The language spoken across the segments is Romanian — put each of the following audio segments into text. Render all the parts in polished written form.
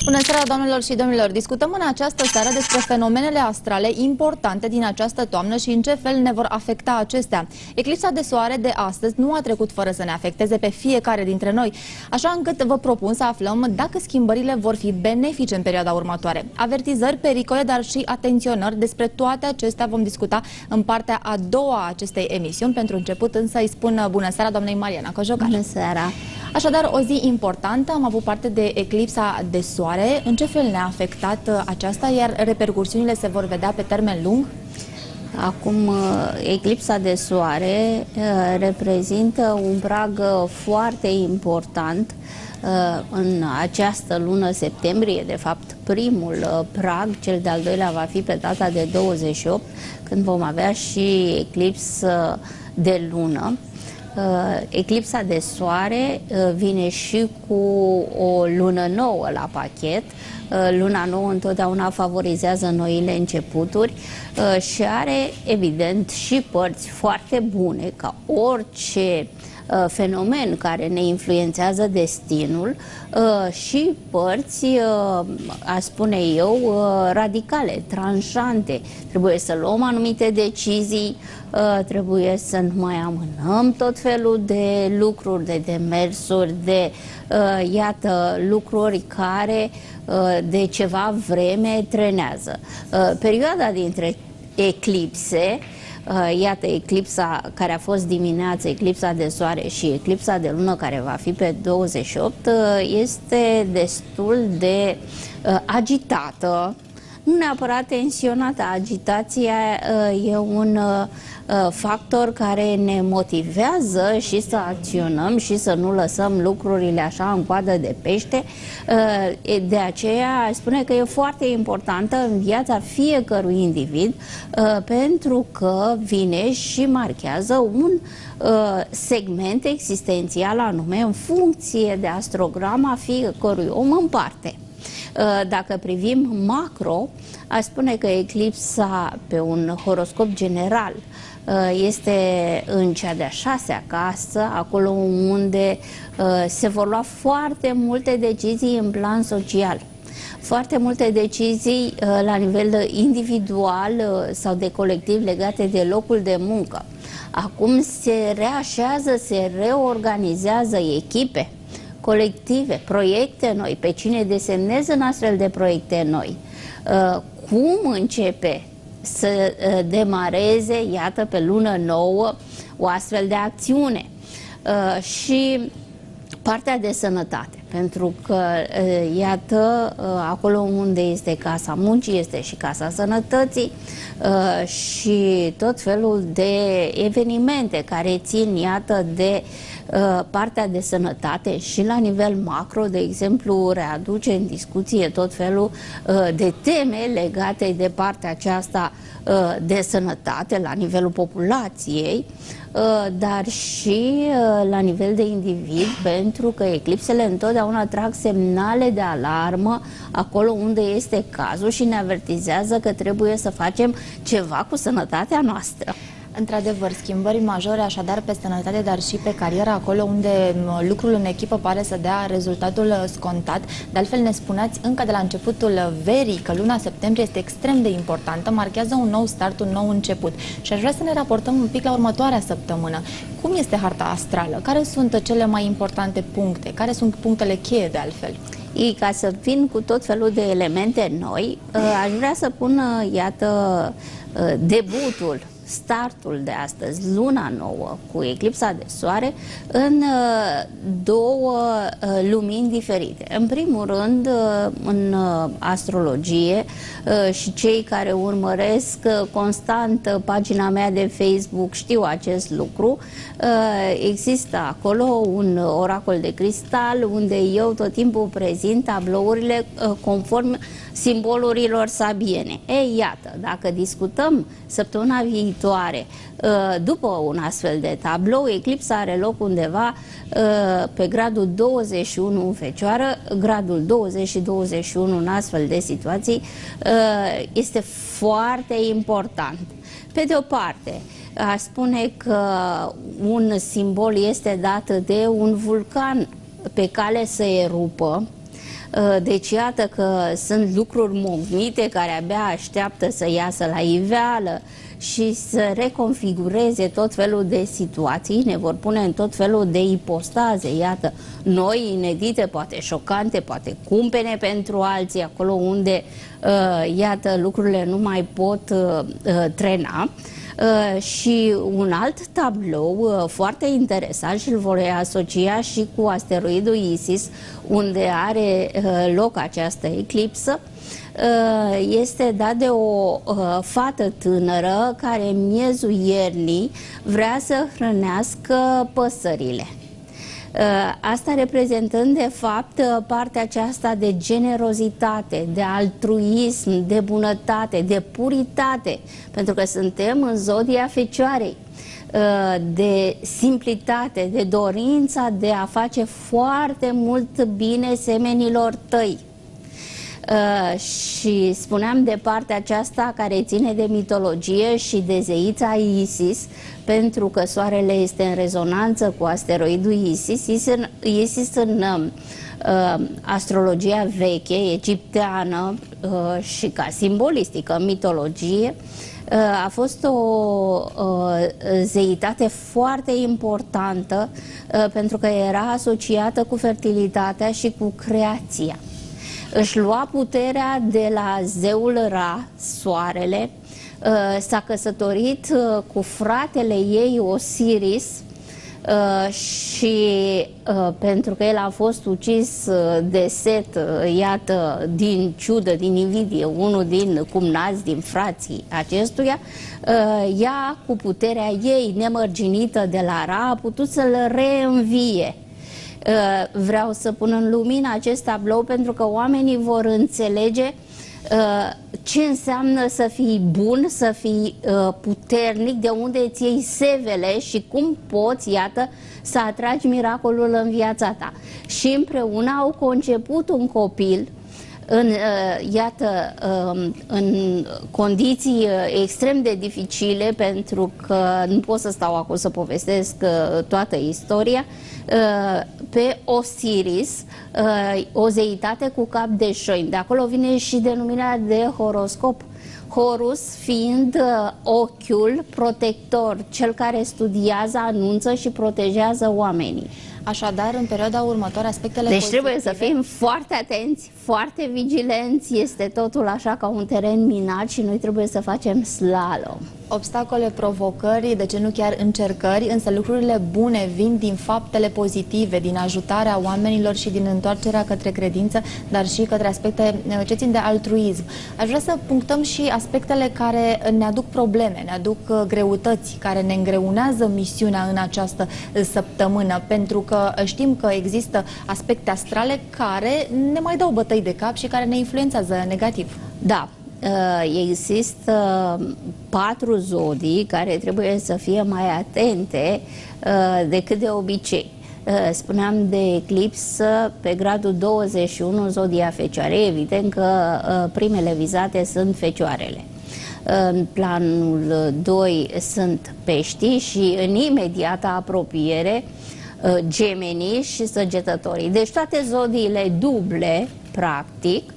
Bună seara, doamnelor și domnilor! Discutăm în această seară despre fenomenele astrale importante din această toamnă și în ce fel ne vor afecta acestea. Eclipsa de soare de astăzi nu a trecut fără să ne afecteze pe fiecare dintre noi, așa încât vă propun să aflăm dacă schimbările vor fi benefice în perioada următoare. Avertizări, pericole, dar și atenționări, despre toate acestea vom discuta în partea a doua a acestei emisiuni. Pentru început însă îi spun bună seara doamnei Mariana Cojocaș. Bună seara! Așadar, o zi importantă, am avut parte de eclipsa de soare. În ce fel ne-a afectat aceasta, iar repercursiunile se vor vedea pe termen lung? Acum, eclipsa de soare reprezintă un prag foarte important în această lună septembrie. De fapt, primul prag, cel de-al doilea, va fi pe data de 28, când vom avea și eclipsă de lună. Eclipsa de soare vine și cu o lună nouă la pachet. Luna nouă întotdeauna favorizează noile începuturi și are, evident, și părți foarte bune, ca orice fenomen care ne influențează destinul, și părți, aș spune eu, radicale, tranșante. Trebuie să luăm anumite decizii, trebuie să nu mai amânăm tot felul de lucruri, de demersuri, de, iată, lucruri care de ceva vreme trenează. Perioada dintre eclipse, iată, eclipsa care a fost dimineață, eclipsa de soare, și eclipsa de lună care va fi pe 28, este destul de agitată, nu neapărat tensionată. Agitația e un factor care ne motivează și să acționăm și să nu lăsăm lucrurile așa în coadă de pește. De aceea aș spune că e foarte importantă în viața fiecărui individ, pentru că vine și marchează un segment existențial anume în funcție de astrograma fiecărui om în parte. Dacă privim macro, aș spune că eclipsa pe un horoscop general este în cea de-a 6-a casă, acolo unde se vor lua foarte multe decizii în plan social. Foarte multe decizii la nivel individual sau de colectiv legate de locul de muncă. Acum se reașează, se reorganizează echipe, colective, proiecte noi, pe cine desemnez în astfel de proiecte noi. Cum începe să demareze, iată, pe lună nouă, o astfel de acțiune? Și partea de sănătate, pentru că, iată, acolo unde este casa muncii, este și casa sănătății, și tot felul de evenimente care țin, iată, de partea de sănătate și la nivel macro, de exemplu, readuce în discuție tot felul de teme legate de partea aceasta de sănătate la nivelul populației, dar și la nivel de individ, pentru că eclipsele întotdeauna trag semnale de alarmă acolo unde este cazul și ne avertizează că trebuie să facem ceva cu sănătatea noastră. Într-adevăr, schimbări majore, așadar, pe sănătate, dar și pe carieră, acolo unde lucrul în echipă pare să dea rezultatul scontat. De altfel, ne spuneați încă de la începutul verii că luna septembrie este extrem de importantă, marchează un nou start, un nou început. Și aș vrea să ne raportăm un pic la următoarea săptămână. Cum este harta astrală? Care sunt cele mai importante puncte? Care sunt punctele cheie, de altfel? Ca să vin cu tot felul de elemente noi, aș vrea să pun, iată, debutul, startul de astăzi, luna nouă, cu eclipsa de soare, în două lumini diferite. În primul rând, în astrologie, și cei care urmăresc constant pagina mea de Facebook știu acest lucru, există acolo un oracol de cristal unde eu tot timpul prezint tablourile conform simbolurilor sabiene. Ei, iată, dacă discutăm săptămâna viitoare după un astfel de tablou, eclipsa are loc undeva pe gradul 21 în Fecioară, gradul 20 și 21 în astfel de situații este foarte important. Pe de o parte, aș spune că un simbol este dat de un vulcan pe cale să erupă, Deci iată că sunt lucruri mognite care abia așteaptă să iasă la iveală și să reconfigureze tot felul de situații, ne vor pune în tot felul de ipostaze, iată, noi, inedite, poate șocante, poate cumpene pentru alții, acolo unde, iată, lucrurile nu mai pot trena. Și un alt tablou foarte interesant și îl voi asocia și cu asteroidul Isis, unde are loc această eclipsă, este dat de o fată tânără care în miezul iernii vrea să hrănească păsările. Asta reprezentând de fapt partea aceasta de generozitate, de altruism, de bunătate, de puritate, pentru că suntem în zodia Fecioarei, de simplitate, de dorința de a face foarte mult bine semenilor tăi. Și spuneam de partea aceasta care ține de mitologie și de zeița Isis, pentru că soarele este în rezonanță cu asteroidul Isis. Isis în astrologia veche, egipteană și ca simbolistică, mitologie, a fost o zeitate foarte importantă pentru că era asociată cu fertilitatea și cu creația. Își lua puterea de la zeul Ra, soarele, s-a căsătorit cu fratele ei Osiris și pentru că el a fost ucis de Set, iată, din ciudă, din invidie, unul din cumnați, din frații acestuia, ea cu puterea ei nemărginită de la Ra a putut să-l reînvie. Vreau să pun în lumină acest tablou pentru că oamenii vor înțelege ce înseamnă să fii bun, să fii puternic, de unde îți iei sevele și cum poți, iată, să atragi miracolul în viața ta. Și împreună au conceput un copil iată, în condiții extrem de dificile, pentru că nu pot să stau acum să povestesc toată istoria, pe Osiris, o zeitate cu cap de șoim. De acolo vine și denumirea de horoscop. Horus fiind ochiul protector, cel care studiază, anunță și protejează oamenii. Așadar, în perioada următoare, aspectele deci pozitive... trebuie să fim foarte atenți, foarte vigilenți, este totul așa ca un teren minat și noi trebuie să facem slalom. Obstacole, provocări, de ce nu chiar încercări, însă lucrurile bune vin din faptele pozitive, din ajutarea oamenilor și din întoarcerea către credință, dar și către aspecte ce țin de altruism. Aș vrea să punctăm și aspectele care ne aduc probleme, ne aduc greutăți, care ne îngreunează misiunea în această săptămână, pentru că știm că există aspecte astrale care ne mai dau bătăi de cap și care ne influențează negativ. Da. Există 4 zodii care trebuie să fie mai atente decât de obicei. Spuneam de eclipsă pe gradul 21, zodia Fecioare. Evident că primele vizate sunt Fecioarele. În planul 2 sunt Peștii și în imediata apropiere Gemenii și Săgetătorii. Deci toate zodiile duble, practic,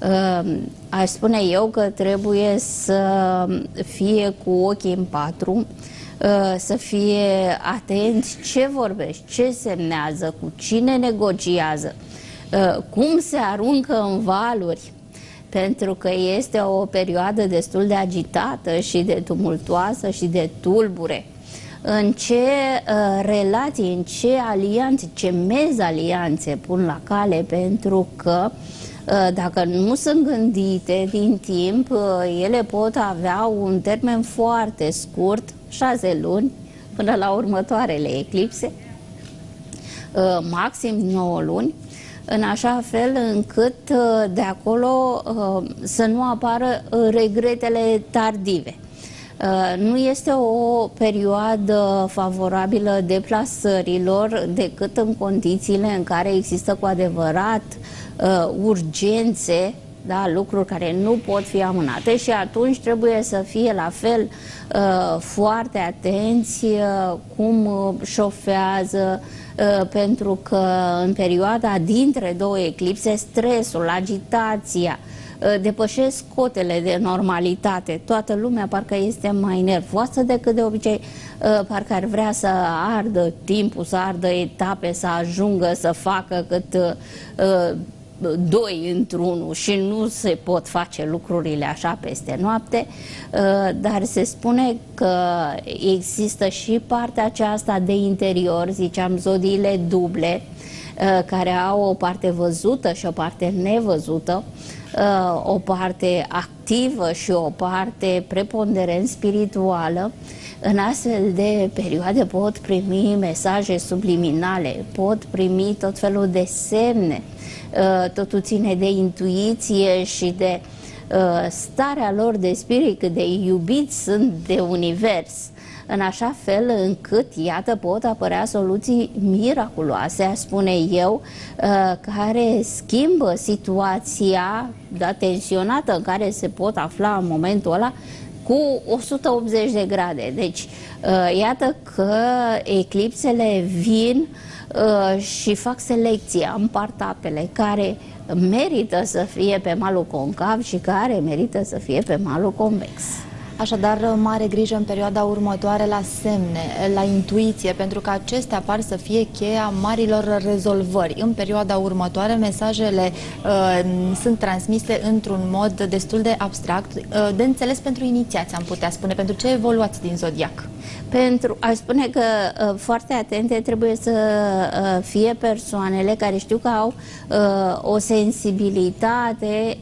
aș spune eu că trebuie să fie cu ochii în 4, să fie atenți ce vorbești, ce semnează, cu cine negociază, cum se aruncă în valuri, pentru că este o perioadă destul de agitată și de tumultoasă și de tulbure. În ce relații, în ce alianțe, ce mezalianțe pun la cale, pentru că dacă nu sunt gândite din timp, ele pot avea un termen foarte scurt, 6 luni, până la următoarele eclipse, maxim 9 luni, în așa fel încât de acolo să nu apară regretele tardive. Nu este o perioadă favorabilă deplasărilor decât în condițiile în care există cu adevărat urgențe da? Lucruri care nu pot fi amânate și atunci trebuie să fie la fel foarte atenți cum șofează, pentru că în perioada dintre două eclipse stresul, agitația depășesc cotele de normalitate. Toată lumea parcă este mai nervoasă decât de obicei, parcă ar vrea să ardă timpul, să ardă etape, să ajungă să facă cât doi într-unul și nu se pot face lucrurile așa peste noapte, dar se spune că există și partea aceasta de interior, ziceam, zodiile duble, care au o parte văzută și o parte nevăzută, o parte activă și o parte preponderent spirituală. În astfel de perioade pot primi mesaje subliminale, pot primi tot felul de semne. Totul ține de intuiție și de starea lor de spirit, cât de iubiți sunt de univers, în așa fel încât, iată, pot apărea soluții miraculoase, aș spune eu, care schimbă situația, da, tensionată în care se pot afla în momentul ăla cu 180 de grade. Deci, iată că eclipsele vin și fac selecția, împart apele care merită să fie pe malul concav și care merită să fie pe malul convex. Așadar, mare grijă în perioada următoare la semne, la intuiție, pentru că acestea par să fie cheia marilor rezolvări. În perioada următoare, mesajele sunt transmise într-un mod destul de abstract, de înțeles pentru inițiați, am putea spune, pentru ce evoluați din zodiac. Aș spune că foarte atente trebuie să fie persoanele care știu că au o sensibilitate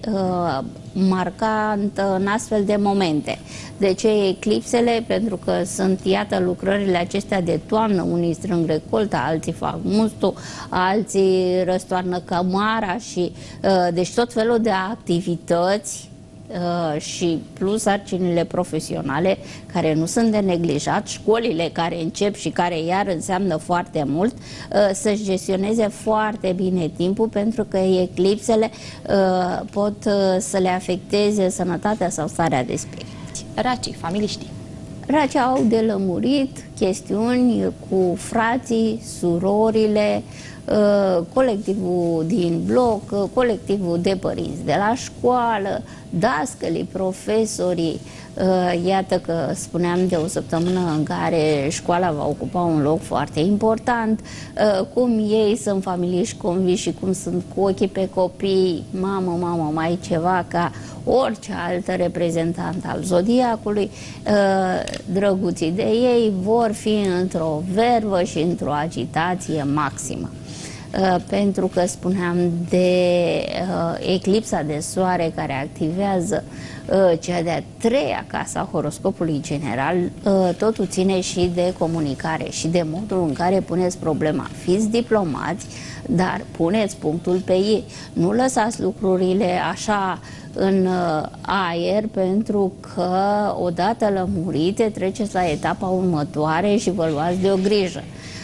marcantă în astfel de momente. De ce eclipsele? Pentru că sunt, iată, lucrările acestea de toamnă, unii strâng recolta, alții fac mustul, alții răstoarnă cămara și deci tot felul de activități și plus sarcinile profesionale care nu sunt de neglijat, școlile care încep și care iar înseamnă foarte mult, să-și gestioneze foarte bine timpul, pentru că eclipsele pot să le afecteze sănătatea sau starea de spirit. Racii, familiștii. Racii au de lămurit chestiuni cu frații, surorile, colectivul din bloc, colectivul de părinți de la școală, dascălii, profesorii. Iată că spuneam de o săptămână în care școala va ocupa un loc foarte important, cum ei sunt familiști conviși și cum sunt cu ochii pe copii, mamă, mai ceva ca orice altă reprezentant al zodiacului, drăguții de ei vor fi într-o vervă și într-o agitație maximă. Pentru că spuneam de eclipsa de soare care activează cea de-a treia casă a horoscopului general, totul ține și de comunicare și de modul în care puneți problema. Fiți diplomați, dar puneți punctul pe ei. Nu lăsați lucrurile așa în aer, pentru că odată lămurite treceți la etapa următoare și vă luați de o grijă.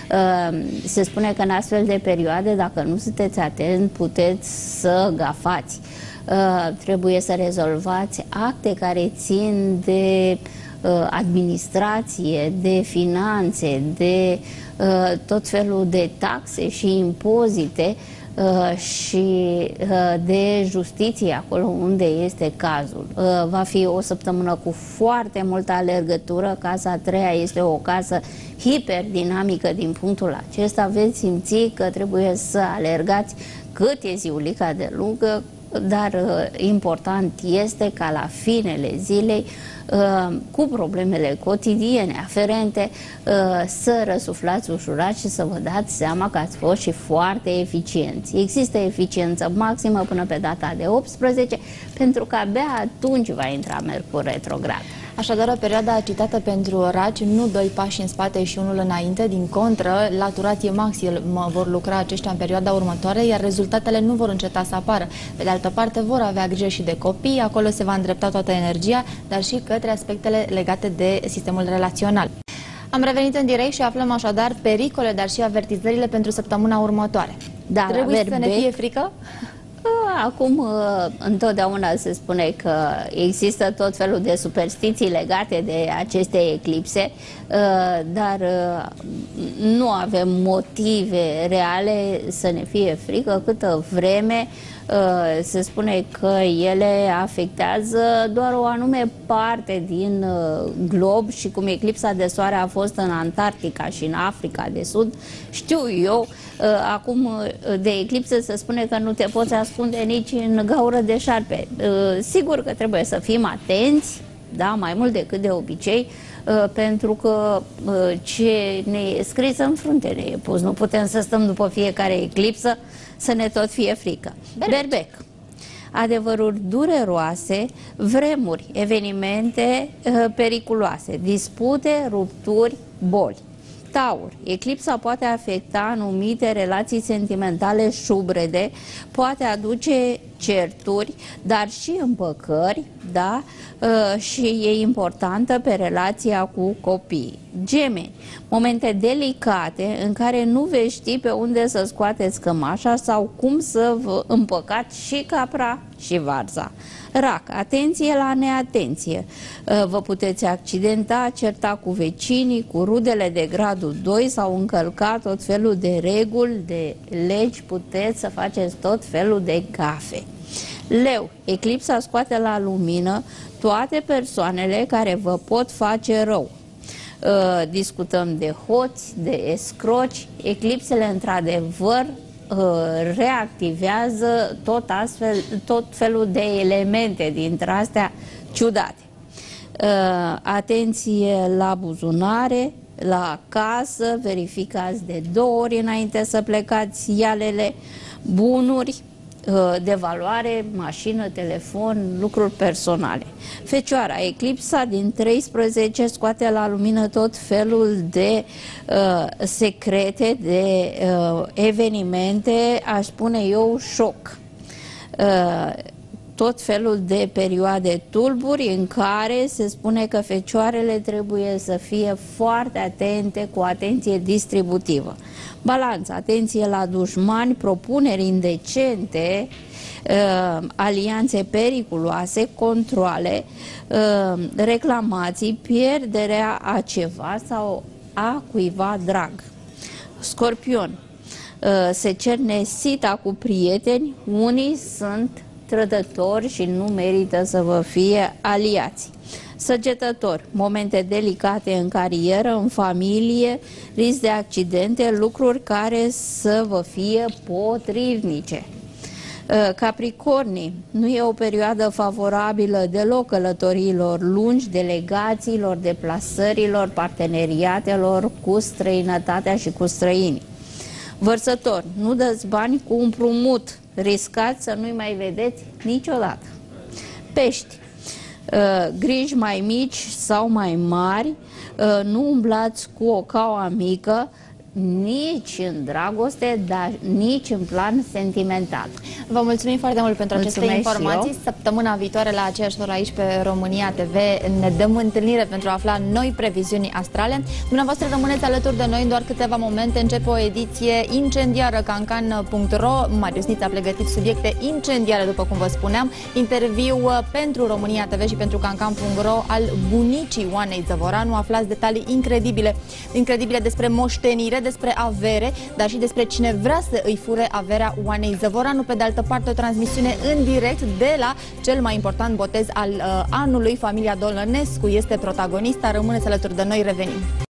Se spune că în astfel de perioade, dacă nu sunteți atenți, puteți să gafați. Trebuie să rezolvați acte care țin de administrație, de finanțe, de tot felul de taxe și impozite și de justiție acolo unde este cazul. Va fi o săptămână cu foarte multă alergătură. Casa a treia este o casă hiperdinamică din punctul acesta. Veți simți că trebuie să alergați cât e ziulica de lungă, dar important este ca la finele zilei, cu problemele cotidiene aferente, să răsuflați ușurat și să vă dați seama că ați fost și foarte eficienți. Există eficiență maximă până pe data de 18, pentru că abia atunci va intra Mercur retrograd. Așadar, o perioadă agitată pentru raci, nu doi pași în spate și unul înainte, din contră, la turație maximă vor lucra aceștia în perioada următoare, iar rezultatele nu vor înceta să apară. Pe de altă parte, vor avea grijă și de copii, acolo se va îndrepta toată energia, dar și către aspectele legate de sistemul relațional. Am revenit în direct și aflăm așadar pericole, dar și avertizările pentru săptămâna următoare. Da, trebuie să ne fie frică? Acum, întotdeauna se spune că există tot felul de superstiții legate de aceste eclipse, dar nu avem motive reale să ne fie frică câtă vreme se spune că ele afectează doar o anume parte din glob și cum eclipsa de soare a fost în Antarctica și în Africa de Sud, știu eu, acum de eclipse se spune că nu te poți ascunde nici în gaură de șarpe. Sigur că trebuie să fim atenți, da, mai mult decât de obicei, pentru că ce ne e scris în frunte ne e pus. Nu putem să stăm după fiecare eclipsă să ne tot fie frică. Berbec. Adevăruri dureroase, vremuri, evenimente periculoase, dispute, rupturi, boli. Taur. Eclipsa poate afecta anumite relații sentimentale șubrede, poate aduce certuri, dar și împăcări, da? Și e importantă pe relația cu copiii. Gemeni. Momente delicate în care nu veți ști pe unde să scoateți cămașa sau cum să vă împăcați și capra și varza. Rac. Atenție la neatenție. Vă puteți accidenta, certa cu vecinii, cu rudele de gradul 2 sau încălca tot felul de reguli, de legi, puteți să faceți tot felul de gafe. Leu. Eclipsa scoate la lumină toate persoanele care vă pot face rău. Discutăm de hoți, de escroci. Eclipsele într-adevăr reactivează tot felul de elemente dintre astea ciudate. Atenție la buzunare, la casă, verificați de 2 ori înainte să plecați ialele, bunuri de valoare, mașină, telefon, lucruri personale. Fecioara. Eclipsa din 13 scoate la lumină tot felul de secrete, de evenimente, aș spune eu, șoc. Tot felul de perioade tulburi în care se spune că fecioarele trebuie să fie foarte atente, cu atenție distributivă. Balanță, atenție la dușmani, propuneri indecente, alianțe periculoase, controale, reclamații, pierderea a ceva sau a cuiva drag. Scorpion, se cerne sita cu prieteni, unii sunt trădători și nu merită să vă fie aliați. Săgetător, momente delicate în carieră, în familie, risc de accidente, lucruri care să vă fie potrivnice. Capricornii, nu e o perioadă favorabilă deloc călătoriilor lungi, delegațiilor, deplasărilor, parteneriatelor cu străinătatea și cu străinii. Vărsător, nu dați bani cu împrumut, riscați să nu-i mai vedeți niciodată. Pești, griji mai mici sau mai mari, nu umblați cu o caua mică, nici în dragoste, dar nici în plan sentimental. Vă mulțumim foarte mult pentru aceste informații. Săptămâna viitoare la aceeași oră aici pe România TV ne dăm întâlnire pentru a afla noi previziuni astrale. Dumneavoastră rămâneți alături de noi în doar câteva momente. Începe o ediție incendiară cancan.ro. Marius Niț a pregătit subiecte incendiare, după cum vă spuneam. Interviu pentru România TV și pentru cancan.ro al bunicii Oanei Zăvoranu. Aflați detalii incredibile despre moștenire, despre avere, dar și despre cine vrea să îi fure averea Oanei Zăvoranu. Pe de altă parte, o transmisiune în direct de la cel mai important botez al anului. Familia Dolănescu este protagonista. Rămâneți alături de noi, revenim.